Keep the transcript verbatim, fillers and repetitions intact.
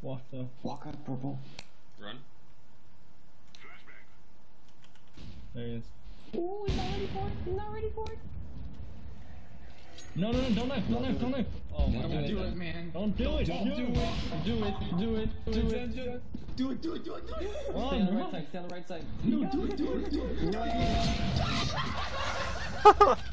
What the? Walk out purple. Run. There he is. Oh, he's not ready for it. He's not ready for it. No, no, no, don't knife, don't knife, don't knife. Oh my Don't god. do it, man. Don't do it. Don't do it. Do it. Do it. Do it. Do it. Do it. Do it. Do it. Do it. Run, Stay on the run. right side. Stay on the right side. No, do it, do it, do it. Right.